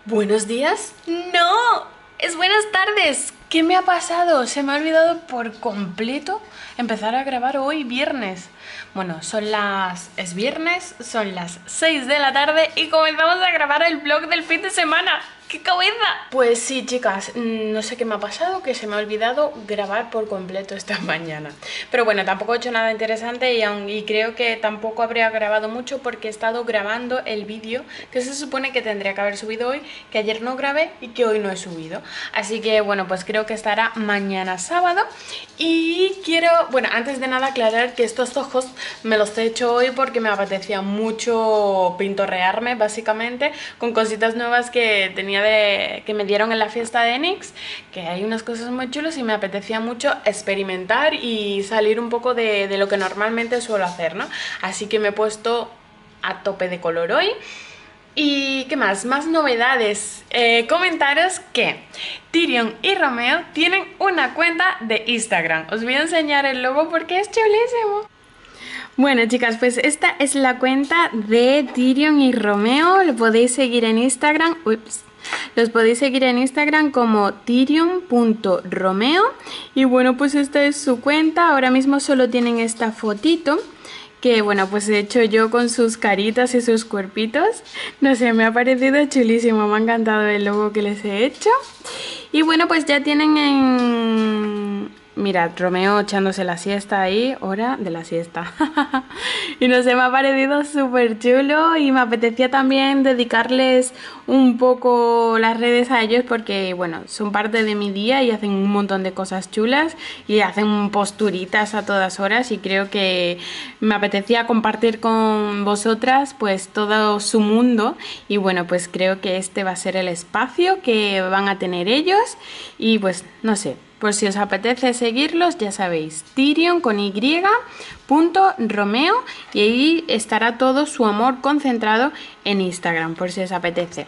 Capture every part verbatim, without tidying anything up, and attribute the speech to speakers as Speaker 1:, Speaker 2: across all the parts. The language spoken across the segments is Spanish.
Speaker 1: ¿Buenos días? ¡No! ¡Es buenas tardes! ¿Qué me ha pasado? Se me ha olvidado por completo empezar a grabar hoy viernes. Bueno, son las... es viernes, son las seis de la tarde y comenzamos a grabar el vlog del fin de semana. ¡Qué cabeza! Pues sí, chicas, no sé qué me ha pasado, que se me ha olvidado grabar por completo esta mañana. Pero bueno, tampoco he hecho nada interesante y, aun, y creo que tampoco habría grabado mucho porque he estado grabando el vídeo que se supone que tendría que haber subido hoy, que ayer no grabé y que hoy no he subido. Así que bueno, pues creo que estará mañana sábado. Y quiero, bueno, antes de nada aclarar que estos ojos me los he hecho hoy porque me apetecía mucho pintorrearme, básicamente, con cositas nuevas que tenía de, que me dieron en la fiesta de Nix, que hay unas cosas muy chulas y me apetecía mucho experimentar y salir un poco de, de lo que normalmente suelo hacer, ¿no? Así que me he puesto a tope de color hoy. ¿Y qué más? Más novedades. Eh, comentaros que Tyrion y Romeo tienen una cuenta de Instagram. Os voy a enseñar el logo porque es chulísimo. Bueno, chicas, pues esta es la cuenta de Tyrion y Romeo. Lo podéis seguir en Instagram. Ups. Los podéis seguir en Instagram como tyrion punto romeo. Y bueno, pues esta es su cuenta. Ahora mismo solo tienen esta fotito, que bueno, pues he hecho yo con sus caritas y sus cuerpitos. No sé, me ha parecido chulísimo, me ha encantado el logo que les he hecho. Y bueno, pues ya tienen en... Mirad, Romeo echándose la siesta ahí, hora de la siesta. Y no sé, me ha parecido súper chulo y me apetecía también dedicarles un poco las redes a ellos porque, bueno, son parte de mi día y hacen un montón de cosas chulas y hacen posturitas a todas horas y creo que me apetecía compartir con vosotras pues todo su mundo y bueno, pues creo que este va a ser el espacio que van a tener ellos y pues no sé. Pues si os apetece seguirlos, ya sabéis, Tyrion con Y punto Romeo y ahí estará todo su amor concentrado en Instagram, por si os apetece.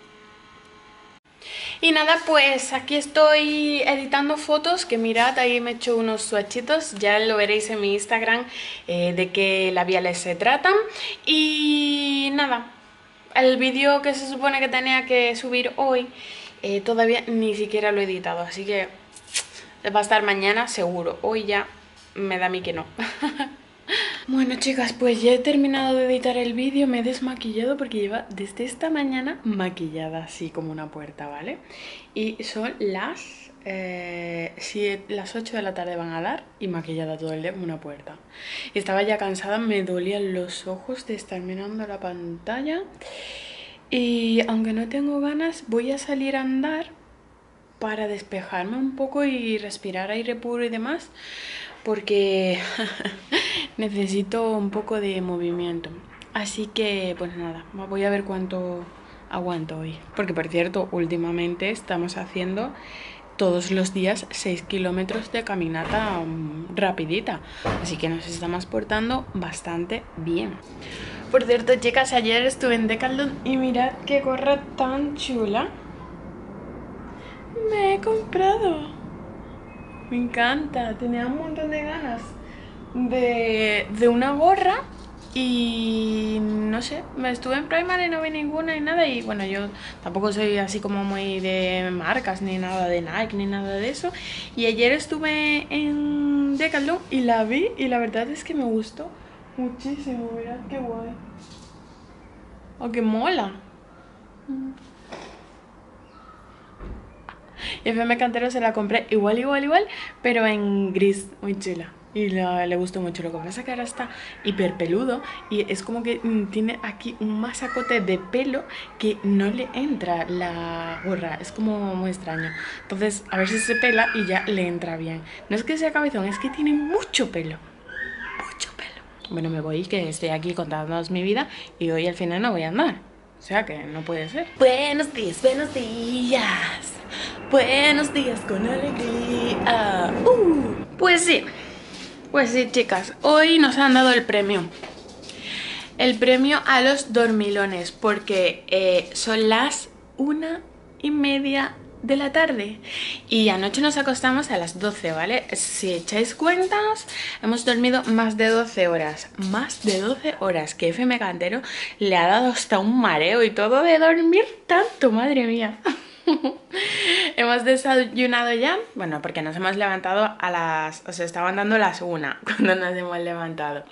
Speaker 1: Y nada, pues aquí estoy editando fotos, que mirad, ahí me he hecho unos swatchitos, ya lo veréis en mi Instagram eh, de qué labiales se tratan. Y nada, el vídeo que se supone que tenía que subir hoy, eh, todavía ni siquiera lo he editado, así que... va a estar mañana seguro, hoy ya me da a mí que no. Bueno, chicas, pues ya he terminado de editar el vídeo, me he desmaquillado porque lleva desde esta mañana maquillada así como una puerta, ¿vale? Y son las... Eh, siete, las ocho de la tarde van a dar y maquillada todo el día como una puerta. Y estaba ya cansada, me dolían los ojos de estar mirando la pantalla. Y aunque no tengo ganas, voy a salir a andar para despejarme un poco y respirar aire puro y demás, porque necesito un poco de movimiento. Así que pues nada, voy a ver cuánto aguanto hoy, porque por cierto, últimamente estamos haciendo todos los días seis kilómetros de caminata um, rapidita, así que nos estamos portando bastante bien. Por cierto, chicas, ayer estuve en Decathlon y mirad qué gorra tan chula me he comprado. Me encanta, tenía un montón de ganas de, de una gorra y no sé, me estuve en Primark y no vi ninguna y nada. Y bueno, yo tampoco soy así como muy de marcas ni nada de Nike ni nada de eso. Y ayer estuve en Decathlon y la vi y la verdad es que me gustó muchísimo. Mirad qué guay. Oh, qué mola. Y F M Cantero se la compré igual, igual, igual, pero en gris, muy chula. Y la, le gustó mucho. Lo que pasa es que ahora está hiper peludo y es como que mm, tiene aquí un masacote de pelo que no le entra la gorra. Es como muy extraño. Entonces, a ver si se pela y ya le entra bien. No es que sea cabezón, es que tiene mucho pelo. Mucho pelo. Bueno, me voy, que estoy aquí contándoos mi vida y hoy al final no voy a andar. O sea que no puede ser. Buenos días, buenos días. Buenos días con alegría. Uh. Pues sí, pues sí, chicas. Hoy nos han dado el premio. El premio a los dormilones. Porque eh, son las una y media de la tarde y anoche nos acostamos a las doce, ¿vale? Si echáis cuentas, hemos dormido más de doce horas. Más de doce horas, que F M Cantero le ha dado hasta un mareo y todo de dormir tanto, madre mía. Hemos desayunado ya, bueno, porque nos hemos levantado a las... o sea, estaban dando las una cuando nos hemos levantado.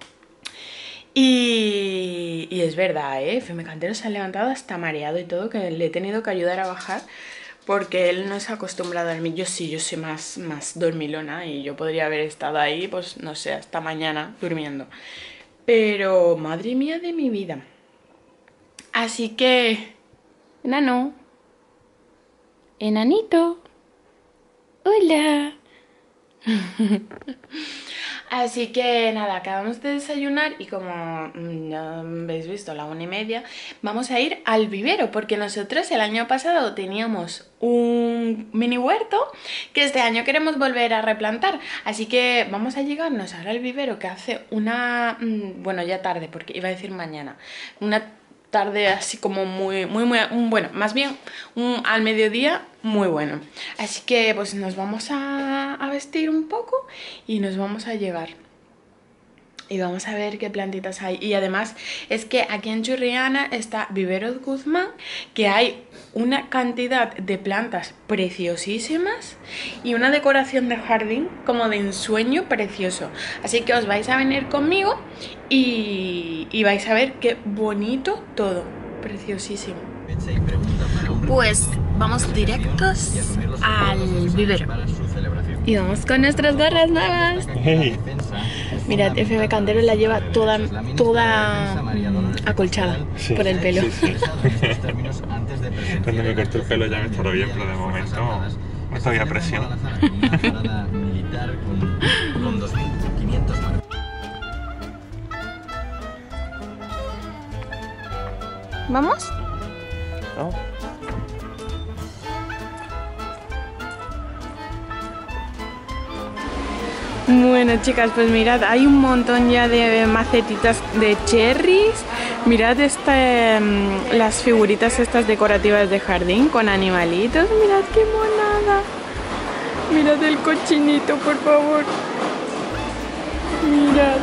Speaker 1: Y, y es verdad, ¿eh? F M Cantero se ha levantado hasta mareado y todo, que le he tenido que ayudar a bajar porque él no se ha acostumbrado a dormir. Yo sí, yo soy más, más dormilona y yo podría haber estado ahí, pues no sé, hasta mañana durmiendo. Pero, madre mía de mi vida. Así que... enano. Enanito. Hola. Así que nada, acabamos de desayunar y como ya habéis visto, a la una y media, vamos a ir al vivero, porque nosotros el año pasado teníamos un mini huerto que este año queremos volver a replantar. Así que vamos a llegarnos ahora al vivero, que hace una... bueno, ya tarde, porque iba a decir mañana, una tarde así como muy, muy, muy, bueno, más bien un, al mediodía muy bueno. Así que pues nos vamos a, a vestir un poco y nos vamos a llegar. Y vamos a ver qué plantitas hay. Y además es que aquí en Churriana está Viveros Guzmán, que hay una cantidad de plantas preciosísimas y una decoración de jardín como de ensueño precioso. Así que os vais a venir conmigo y, y vais a ver qué bonito todo. Preciosísimo. Pues vamos directos al vivero. Y vamos con nuestras gorras nuevas. Hey. Mirad, F M Cantero la lleva toda, toda mm, acolchada, sí, por el pelo. Sí, sí.
Speaker 2: Cuando me corto el pelo ya me estará bien, pero de momento no todavía presión.
Speaker 1: ¿Vamos?
Speaker 2: No.
Speaker 1: Bueno, chicas, pues mirad, hay un montón ya de macetitas de cherries. Mirad este, las figuritas estas decorativas de jardín con animalitos. Mirad qué monada. Mirad el cochinito, por favor. Mirad.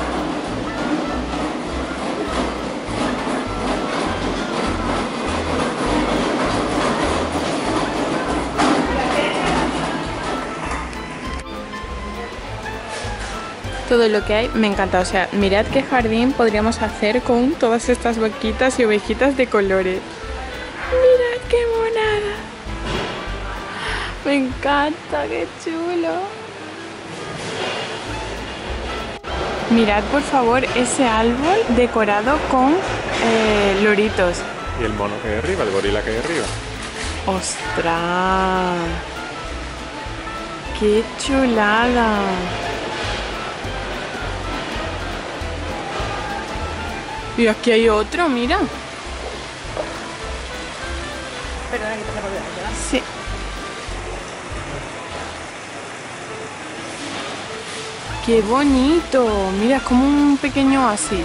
Speaker 1: Todo lo que hay me encanta, o sea, mirad qué jardín podríamos hacer con todas estas vaquitas y ovejitas de colores. Mirad qué monada. Me encanta, qué chulo. Mirad por favor ese árbol decorado con eh, loritos.
Speaker 2: Y el mono que hay arriba, el gorila que hay arriba.
Speaker 1: ¡Ostras! ¡Qué chulada! Y aquí hay otro, mira. Perdona que te la volver a llevar. Sí. Qué bonito. Mira, es como un pequeño oasis.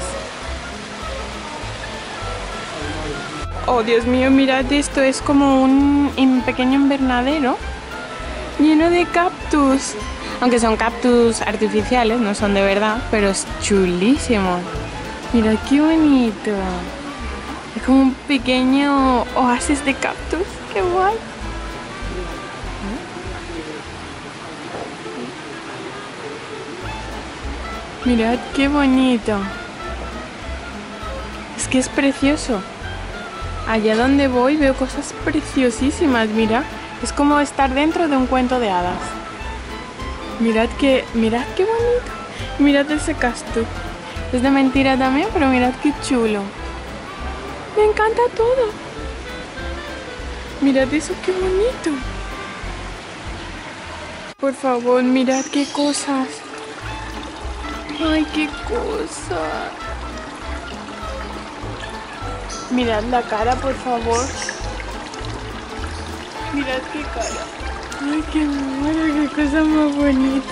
Speaker 1: Oh, Dios mío, mirad esto. Es como un, un pequeño invernadero lleno de cactus. Aunque son cactus artificiales, no son de verdad, pero es chulísimo. Mira qué bonito. Es como un pequeño oasis de cactus. Qué guay. Mirad qué bonito. Es que es precioso. Allá donde voy veo cosas preciosísimas. Mira, es como estar dentro de un cuento de hadas. Mirad que, mirad qué bonito. Mirad ese cactus. Es de mentira también, pero mirad qué chulo. Me encanta todo. Mirad eso, qué bonito. Por favor, mirad qué cosas. Ay, qué cosa. Mirad la cara, por favor. Mirad qué cara. Ay, qué bueno, qué cosa más bonita.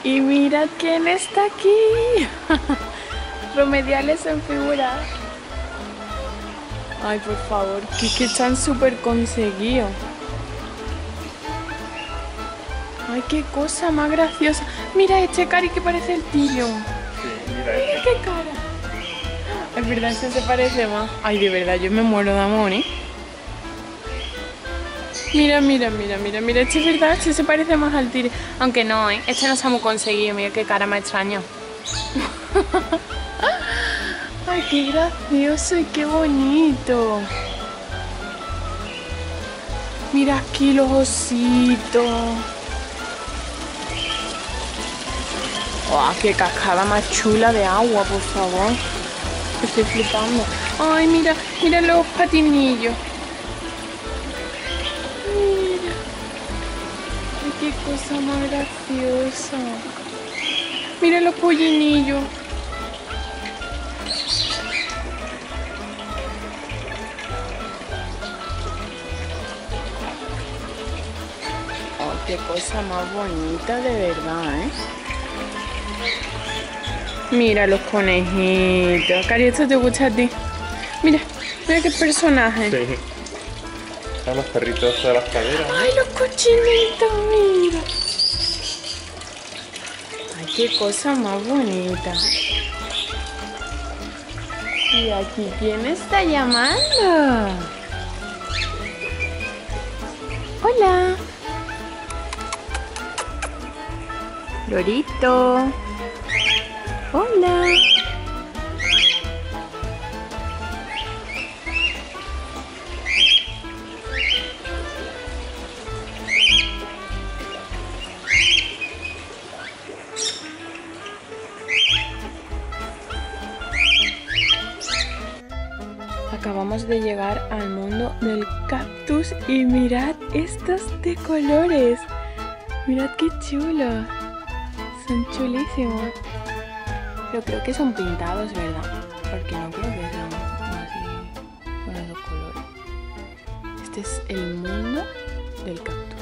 Speaker 1: Y mirad quién está aquí. Remediales en figura. Ay, por favor, que, que están súper conseguidos. Ay, qué cosa más graciosa. Mira este cari que parece el tío.
Speaker 2: Sí, mira
Speaker 1: Mira
Speaker 2: este.
Speaker 1: qué cara. Es verdad, este se parece más. Ay, de verdad, yo me muero de amor, ¿eh? Mira, mira, mira, mira, mira. Este es verdad, este se parece más al tío. Aunque no, ¿eh? Este no se hemos conseguido. Mira qué cara más extraña. Ay, qué gracioso y qué bonito. Mira aquí los ositos. Oh, qué cascada más chula de agua, por favor. Estoy flipando. Ay, mira, mira los patinillos. Mira. Ay, qué cosa más graciosa. Mira los pollinillos. Oh, qué cosa más bonita, de verdad, ¿eh? Mira los conejitos. Cari, ¿esto te gusta a ti? Mira, mira qué personaje.
Speaker 2: Sí. Son los perritos de las caderas.
Speaker 1: Ay, los cochinitos, mira. Ay, qué cosa más bonita. Y aquí, ¿quién está llamando? Hola. Lorito. Hola. Acabamos de llegar al mundo del cactus y mirad estos de colores. Mirad qué chulos. Son chulísimos. Pero creo que son pintados, ¿verdad? Porque no creo que sean así con esos colores. Este es el mundo del cactus.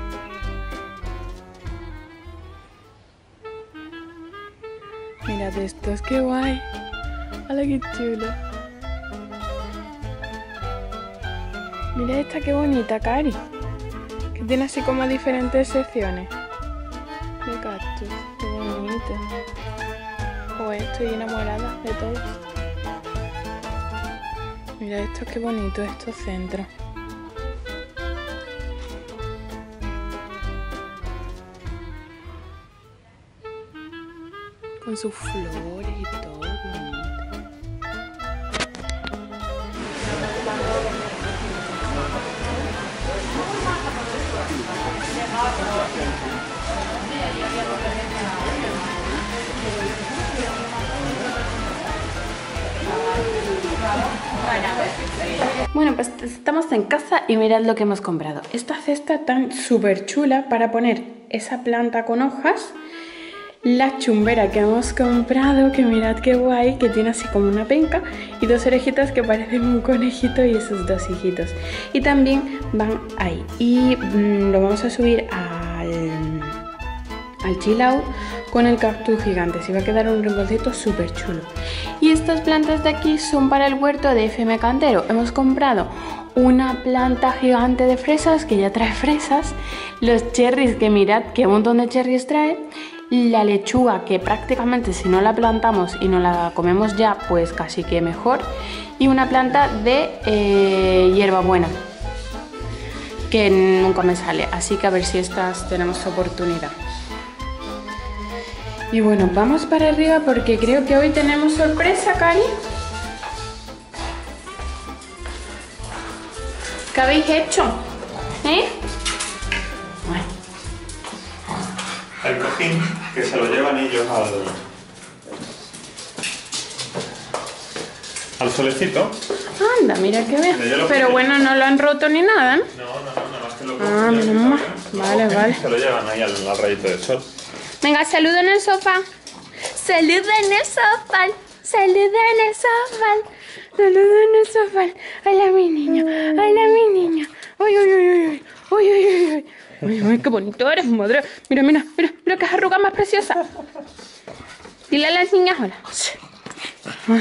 Speaker 1: Mirad estos, qué guay. ¡Hala, qué chulo! Mira esta qué bonita, Cari. Que tiene así como diferentes secciones de cactus. Qué bonito. Joder, estoy enamorada de todos. Mira esto, qué bonito, estos centros. Con sus flores y todo, qué bonito. Bueno, pues estamos en casa y mirad lo que hemos comprado. Esta cesta tan súper chula para poner esa planta con hojas. La chumbera que hemos comprado, que mirad qué guay, que tiene así como una penca y dos orejitas que parecen un conejito y esos dos hijitos. Y también van ahí. Y mmm, lo vamos a subir al, al chill out con el cactus gigante. Se va a quedar un rinconcito súper chulo. Y estas plantas de aquí son para el huerto de F M Cantero. Hemos comprado una planta gigante de fresas que ya trae fresas. Los cherries, que mirad qué montón de cherries trae. La lechuga, que prácticamente si no la plantamos y no la comemos ya, pues casi que mejor. Y una planta de eh, hierbabuena, que nunca me sale, así que a ver si estas tenemos oportunidad. Y bueno, vamos para arriba porque creo que hoy tenemos sorpresa, Cari. ¿Qué habéis hecho? ¿Eh?
Speaker 2: El cojín, que se lo llevan ellos al, al solecito.
Speaker 1: Anda, mira qué bien.
Speaker 2: Mira,
Speaker 1: pero bueno, no lo han roto ni nada, ¿no?
Speaker 2: No, no, no, nada más que lo
Speaker 1: Ah,
Speaker 2: cogen,
Speaker 1: menos mal.
Speaker 2: lo
Speaker 1: Vale,
Speaker 2: cogen
Speaker 1: vale.
Speaker 2: y se lo llevan ahí al, al rayito del sol.
Speaker 1: Venga, saluda en el sofá. Saluda en el sofá. Saluda en el sofá. Saluda en el sofá. Hola, mi niño. Hola, mi niño. Uy, uy, uy, uy. Uy, uy, uy, uy. Uy, uy, Ay, qué bonito eres, madre. Mira, mira, mira, mira qué arruga más preciosa. Dile a las niñas hola. Ay.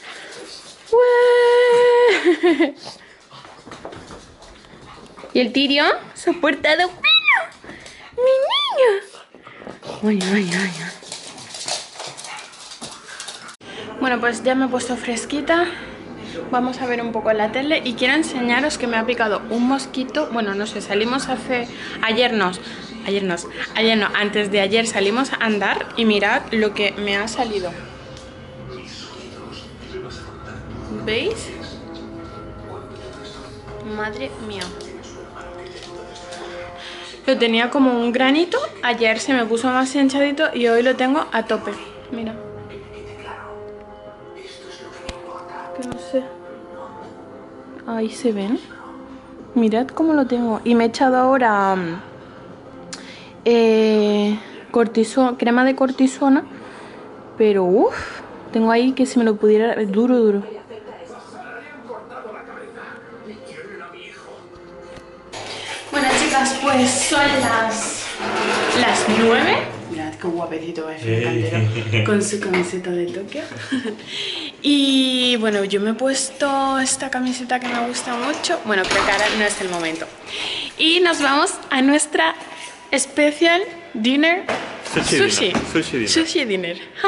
Speaker 1: ¡Ué! ¿Y el Tirio? ¿Se ha portado bueno? ¡Mi niño! Ay, ay, ay, ay. Bueno, pues ya me he puesto fresquita. Vamos a ver un poco la tele y quiero enseñaros que me ha picado un mosquito. Bueno, no sé, salimos hace... Ayer nos... Ayer nos... Ayer no, antes de ayer salimos a andar y mirad lo que me ha salido. ¿Veis? Madre mía. Lo tenía como un granito. Ayer se me puso más hinchadito y hoy lo tengo a tope. Mira. Que no sé. Ahí se ven. Mirad cómo lo tengo. Y me he echado ahora eh, cortisona, crema de cortisona. Pero uff, tengo ahí que si me lo pudiera... Duro, duro. Bueno, chicas, pues son las, las nueve. Mirad qué guapecito es el cantero con su camiseta de Tokio. Y bueno, yo me he puesto esta camiseta que me gusta mucho. Bueno, creo que ahora no es el momento. Y nos vamos a nuestra special dinner.
Speaker 2: Sushi.
Speaker 1: Sushi.
Speaker 2: Dinner. Sushi dinner.
Speaker 1: Sushi dinner. Ja.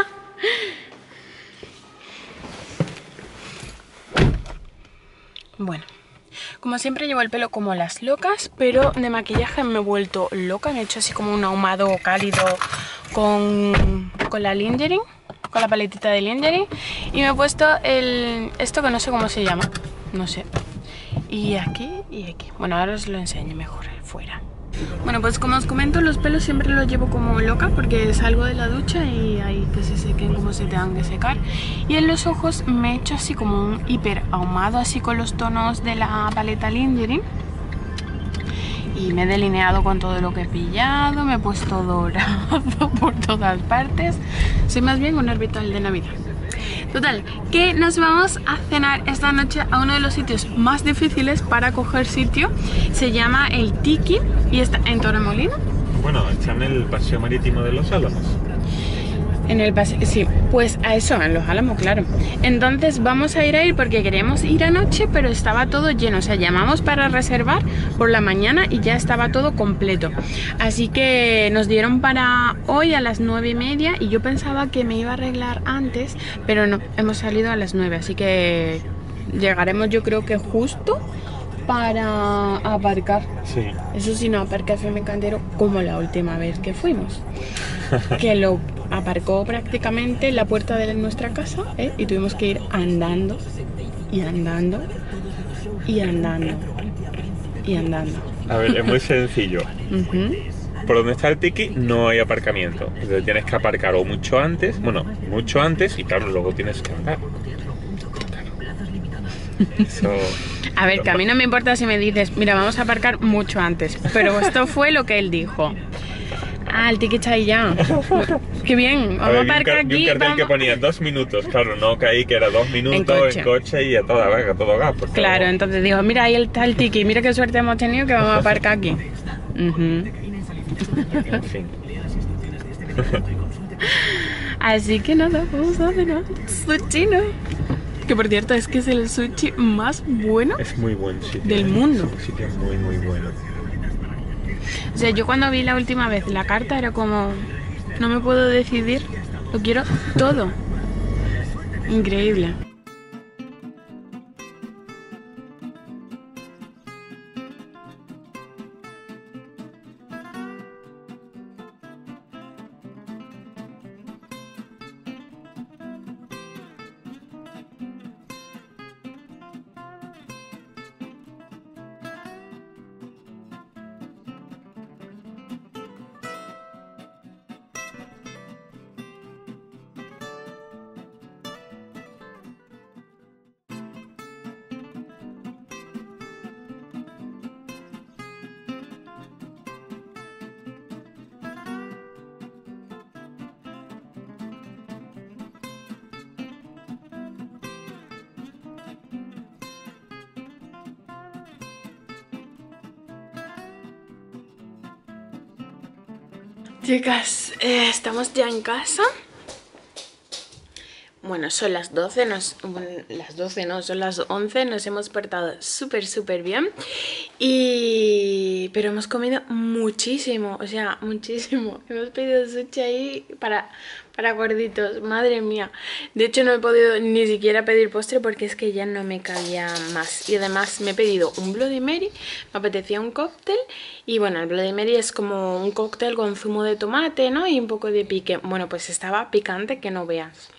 Speaker 1: Bueno, como siempre llevo el pelo como las locas, pero de maquillaje me he vuelto loca. Me he hecho así como un ahumado cálido con, con la Lingerie, con la paletita de Lingerie. Y me he puesto el esto que no sé cómo se llama, no sé. Y aquí y aquí. Bueno, ahora os lo enseño mejor fuera. Bueno, pues como os comento, los pelos siempre los llevo como loca porque salgo de la ducha y hay que se sequen como se tengan que secar. Y en los ojos me he hecho así como un hiper ahumado, así con los tonos de la paleta Lingerie. Y me he delineado con todo lo que he pillado, me he puesto dorado por todas partes. Soy más bien un orbital de Navidad. Total, que nos vamos a cenar esta noche a uno de los sitios más difíciles para coger sitio. Se llama el Tiki y está en Torremolinos.
Speaker 2: Bueno, está en el paseo marítimo de Los Álamos.
Speaker 1: En el paseo, sí, pues a eso, en Los Álamos, claro. Entonces vamos a ir a ir porque queríamos ir anoche, pero estaba todo lleno. O sea, llamamos para reservar por la mañana y ya estaba todo completo. Así que nos dieron para hoy a las nueve y media y yo pensaba que me iba a arreglar antes, pero no, hemos salido a las nueve, así que llegaremos yo creo que justo para aparcar.
Speaker 2: Sí.
Speaker 1: Eso sí, no aparca F M Cantero como la última vez que fuimos. Que lo aparcó prácticamente en la puerta de nuestra casa, ¿eh? Y tuvimos que ir andando y andando y andando y andando.
Speaker 2: A ver, es muy sencillo.
Speaker 1: Uh-huh.
Speaker 2: Por donde está el Tiki no hay aparcamiento. Entonces tienes que aparcar o mucho antes, bueno, mucho antes y claro, luego tienes que andar. Eso...
Speaker 1: A ver, que a mí no me importa si me dices, mira, vamos a aparcar mucho antes, pero esto fue lo que él dijo. Ah, el Tiki está ahí ya. Qué bien, vamos a, ver, a aparcar
Speaker 2: un car
Speaker 1: aquí.
Speaker 2: Y un cartel
Speaker 1: vamos...
Speaker 2: que ponía dos minutos, claro, no caí que era dos minutos en coche, en coche y a toda vaga, a todo gas.
Speaker 1: Claro, no... entonces digo, mira, ahí está el Tiki, mira qué suerte hemos tenido que vamos a aparcar aquí. Uh-huh.
Speaker 2: En fin.
Speaker 1: Así que nada, vamos a cenar sushi, ¿no? Que por cierto es que es el sushi más bueno
Speaker 2: es muy buen sitio,
Speaker 1: del mundo.
Speaker 2: Es un sitio muy muy bueno.
Speaker 1: O sea, yo cuando vi la última vez la carta era como, no me puedo decidir, lo quiero todo. Increíble. Chicas, eh, estamos ya en casa. Bueno, son las doce, nos, bueno, las doce no, son las once, nos hemos despertado súper, súper bien. Y... pero hemos comido muchísimo, o sea, muchísimo. Hemos pedido sushi ahí para, para gorditos, madre mía. De hecho no he podido ni siquiera pedir postre porque es que ya no me cabía más. Y además me he pedido un Bloody Mary, me apetecía un cóctel. Y bueno, el Bloody Mary es como un cóctel con zumo de tomate, ¿no? Y un poco de pique. Bueno, pues estaba picante que no veas.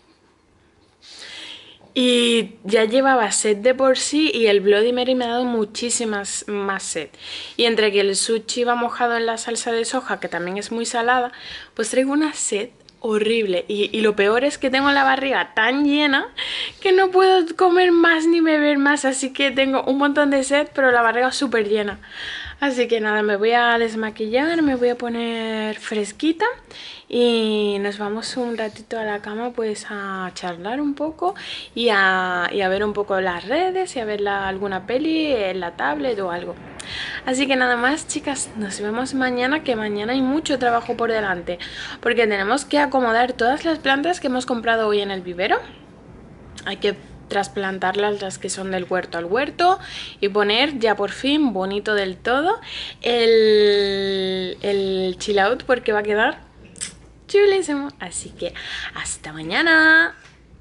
Speaker 1: Y ya llevaba sed de por sí y el Bloody Mary me ha dado muchísimas más sed. Y entre que el sushi va mojado en la salsa de soja, que también es muy salada, pues traigo una sed horrible. Y, y lo peor es que tengo la barriga tan llena que no puedo comer más ni beber más. Así que tengo un montón de sed, pero la barriga súper llena. Así que nada, me voy a desmaquillar, me voy a poner fresquita y nos vamos un ratito a la cama pues a charlar un poco y a, y a ver un poco las redes y a ver la, alguna peli en la tablet o algo. Así que nada más, chicas, nos vemos mañana, que mañana hay mucho trabajo por delante porque tenemos que acomodar todas las plantas que hemos comprado hoy en el vivero. Hay que trasplantarlas, las que son del huerto al huerto, y poner ya por fin bonito del todo el, el chill out, porque va a quedar chulísimo. Así que hasta mañana.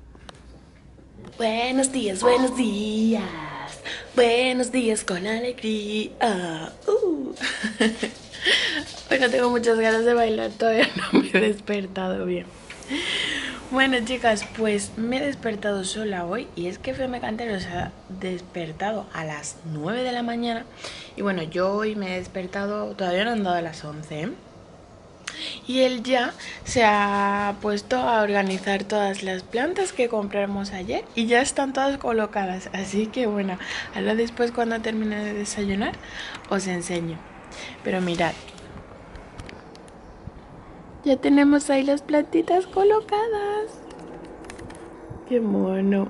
Speaker 1: Buenos días, buenos días, buenos días con alegría. Uh. Bueno, tengo muchas ganas de bailar, todavía no me he despertado bien. Bueno, chicas, pues me he despertado sola hoy y es que Feme Cantero se ha despertado a las nueve de la mañana y bueno, yo hoy me he despertado, todavía no han dado a las once, ¿eh? Y él ya se ha puesto a organizar todas las plantas que compramos ayer y ya están todas colocadas, así que bueno, ahora después cuando termine de desayunar os enseño. Pero mirad, ya tenemos ahí las plantitas colocadas. ¡Qué mono!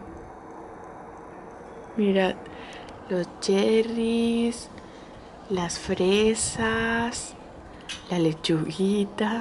Speaker 1: Mirad, los cherries, las fresas, la lechuguita.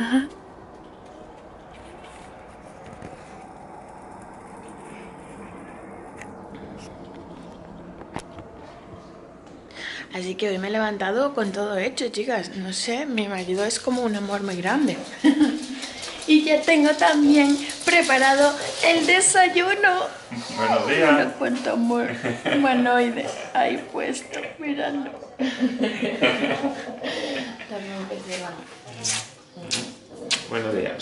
Speaker 1: Así que hoy me he levantado con todo hecho, chicas. No sé, mi marido es como un amor muy grande. Y ya tengo también preparado el desayuno.
Speaker 2: Buenos días.
Speaker 1: Mira cuánto amor humanoide hay puesto, miradlo.
Speaker 2: Buenos días.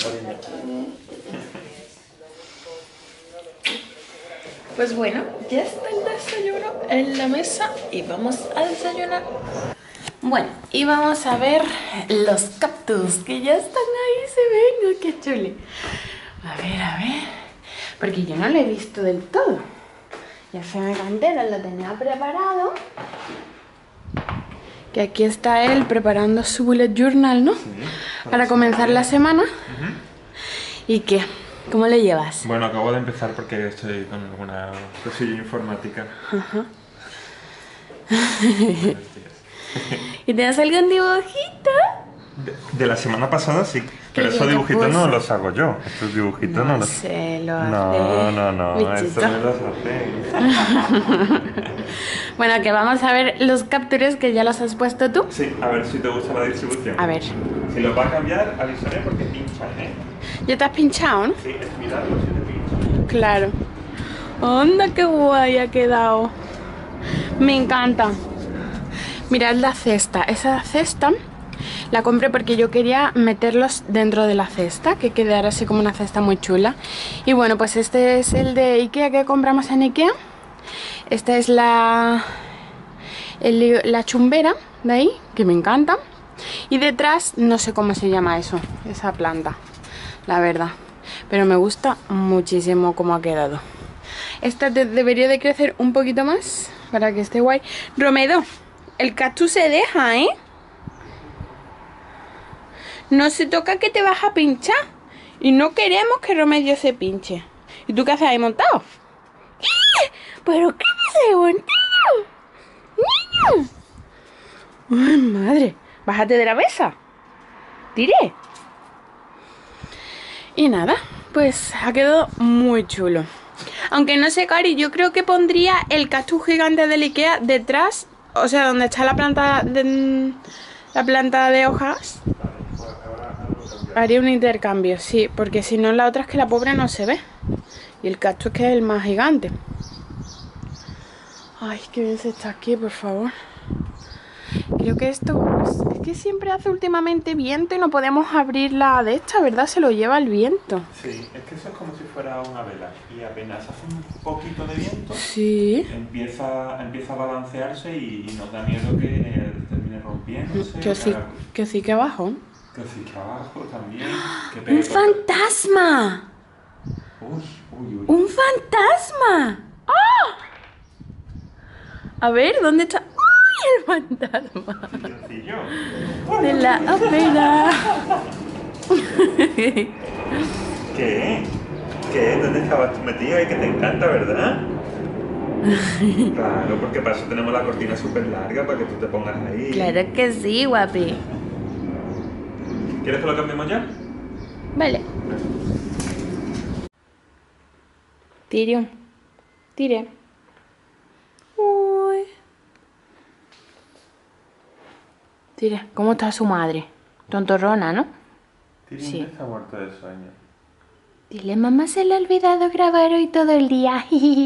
Speaker 1: Pues bueno, ya está el desayuno en la mesa y vamos a desayunar. Bueno, y vamos a ver los cactus que ya están ahí, se ven, qué chule. A ver, a ver, porque yo no lo he visto del todo. Ya Feme Cantero lo tenía preparado. Que aquí está él preparando su bullet journal, ¿no? Sí, para, para comenzar la semana. Uh-huh. ¿Y qué? ¿Cómo le llevas?
Speaker 2: Bueno, acabo de empezar porque estoy con alguna cosilla informática.
Speaker 1: Ajá. ¿Y tienes algún dibujito?
Speaker 2: De, de la semana pasada sí, pero esos dibujitos no los hago yo. Estos dibujitos no, no los
Speaker 1: sé, lo hace.
Speaker 2: No, no, no, estos no los hace.
Speaker 1: Bueno, que vamos a ver los captures que ya los has puesto tú.
Speaker 2: Sí, a ver si te gusta la distribución.
Speaker 1: A ver.
Speaker 2: Si los va a cambiar, avisaré porque pinchan, ¿eh?
Speaker 1: ¿Ya te has pinchado, no?
Speaker 2: Sí, es mirarlo si te pinchan.
Speaker 1: Claro. ¡Anda, qué guay ha quedado! Me encanta. Mirad la cesta. Esa cesta la compré porque yo quería meterlos dentro de la cesta, que quedara así como una cesta muy chula. Y bueno, pues este es el de Ikea que compramos en Ikea. Esta es la, el, la chumbera de ahí, que me encanta. Y detrás, no sé cómo se llama eso, esa planta, la verdad. Pero me gusta muchísimo cómo ha quedado. Esta de, debería de crecer un poquito más para que esté guay. Romedo, el cactus se deja, ¿eh? No se toca que te vas a pinchar. Y no queremos que Romedio se pinche. ¿Y tú qué haces ahí montado? ¿Qué? ¿Pero qué haces ahí montado? ¡Niño! ¡Ay, madre! Bájate de la mesa. tiré. Y nada, pues ha quedado muy chulo. Aunque no sé, Cari, yo creo que pondría el cactus gigante del Ikea detrás, o sea, donde está la planta de, la planta de hojas. Haría un intercambio, sí, porque si no la otra es que la pobre no se ve. Y el cactus que es el más gigante. Ay, qué bien se está aquí, por favor. Creo que esto, pues, es que siempre hace últimamente viento y no podemos abrir la de esta, ¿verdad? Se lo lleva el viento.
Speaker 2: Sí, es que eso es como si fuera una vela y apenas hace un poquito de viento,
Speaker 1: sí,
Speaker 2: empieza, empieza a balancearse y, y nos da miedo que termine rompiéndose.
Speaker 1: Que sí,
Speaker 2: haga...
Speaker 1: que sí, que abajo.
Speaker 2: Que sí, que abajo también. Que
Speaker 1: ¡Un fantasma!
Speaker 2: Uy, uy, uy.
Speaker 1: ¡Un fantasma! ¡Oh! A ver, ¿dónde está? El fantasma de la ópera.
Speaker 2: ¿Qué? ¿Qué? ¿Dónde estabas tú metida y que te encanta, verdad? Claro, porque para eso tenemos la cortina súper larga para que tú te pongas ahí.
Speaker 1: Claro que sí, guapi.
Speaker 2: ¿Quieres que lo cambiemos ya?
Speaker 1: Vale. Tire. Tire. Uy. Tire, ¿cómo está su madre? Tontorrona, ¿no?
Speaker 2: Tire
Speaker 1: sí.
Speaker 2: Está muerto de sueño.
Speaker 1: Dile, mamá se le ha olvidado grabar hoy todo el día.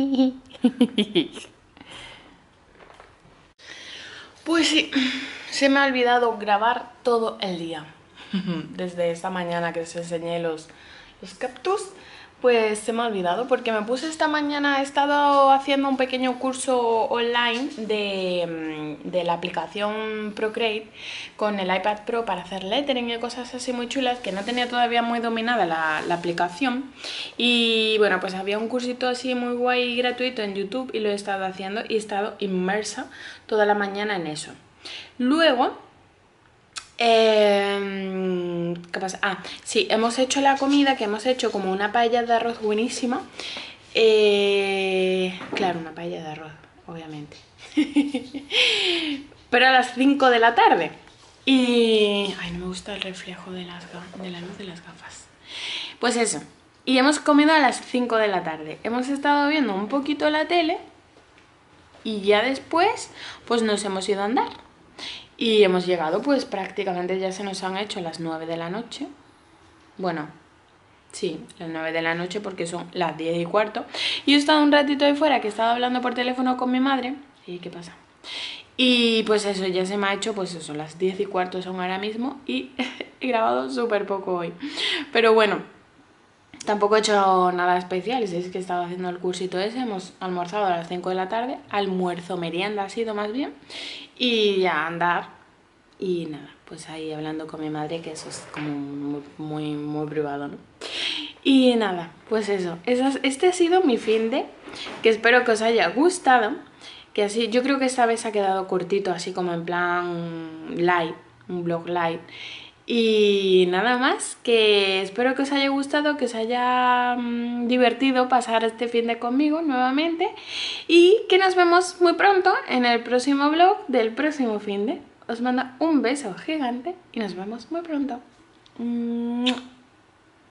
Speaker 1: Pues sí, se me ha olvidado grabar todo el día. Desde esta mañana que os enseñé los, los cactus, pues se me ha olvidado porque me puse esta mañana, he estado haciendo un pequeño curso online de, de la aplicación Procreate con el iPad Pro para hacer lettering y cosas así muy chulas que no tenía todavía muy dominada la, la aplicación. Y bueno, pues había un cursito así muy guay y gratuito en YouTube y lo he estado haciendo y he estado inmersa toda la mañana en eso. Luego... Eh, ¿qué pasa? Ah, sí, hemos hecho la comida, que hemos hecho como una paella de arroz buenísima. Eh, claro, una paella de arroz, obviamente. Pero a las cinco de la tarde. Y... ay, no me gusta el reflejo de, las de la luz de las gafas. Pues eso. Y hemos comido a las cinco de la tarde. Hemos estado viendo un poquito la tele. Y ya después, pues nos hemos ido a andar. Y hemos llegado, pues prácticamente ya se nos han hecho las nueve de la noche. Bueno, sí, las nueve de la noche porque son las diez y cuarto. Y he estado un ratito ahí fuera que he estado hablando por teléfono con mi madre. ¿Y qué pasa? Y pues eso, ya se me ha hecho, pues eso, las diez y cuarto son ahora mismo. Y he grabado súper poco hoy. Pero bueno, tampoco he hecho nada especial. Si es que he estado haciendo el cursito ese, hemos almorzado a las cinco de la tarde. Almuerzo, merienda ha sido más bien. Y ya andar y nada, pues ahí hablando con mi madre, que eso es como muy, muy, muy privado, ¿no? Y nada, pues eso, esas, este ha sido mi finde, que espero que os haya gustado, que así, yo creo que esta vez ha quedado cortito, así como en plan light, un vlog light. Y nada más, que espero que os haya gustado, que os haya mmm, divertido pasar este finde conmigo nuevamente y que nos vemos muy pronto en el próximo vlog del próximo finde. Os mando un beso gigante y nos vemos muy pronto.